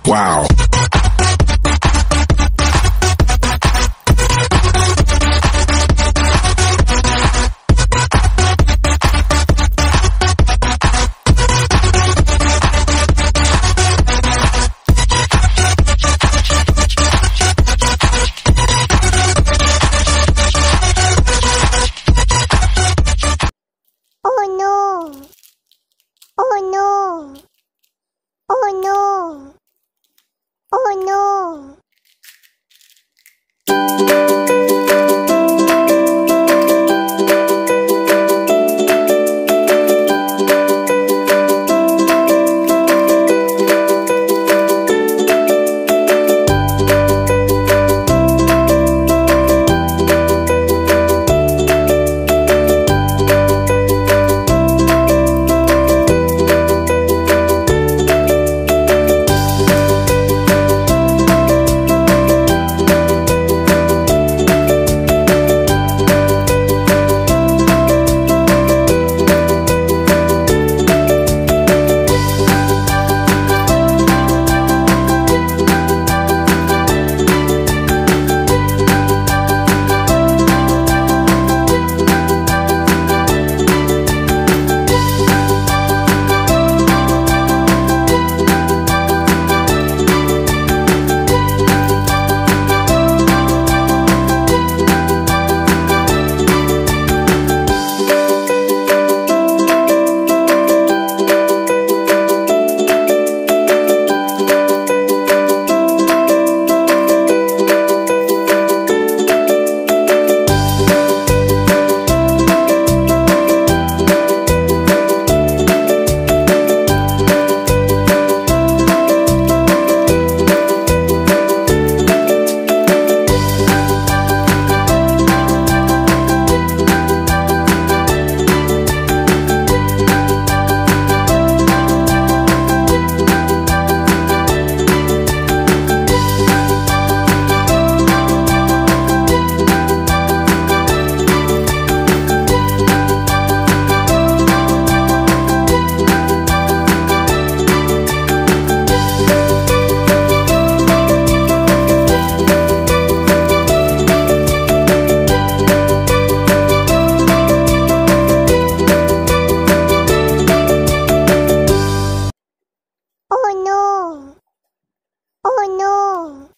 Wow. Oh no! Oh no! Oh no! Oh no! Oh no! Oh no!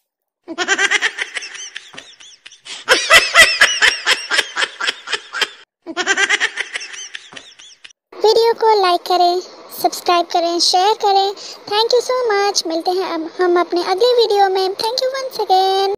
Video को like करें, subscribe करें, share करें। Thank you so much. मिलते हैं अब हम अपने अगले वीडियो में। Thank you once again.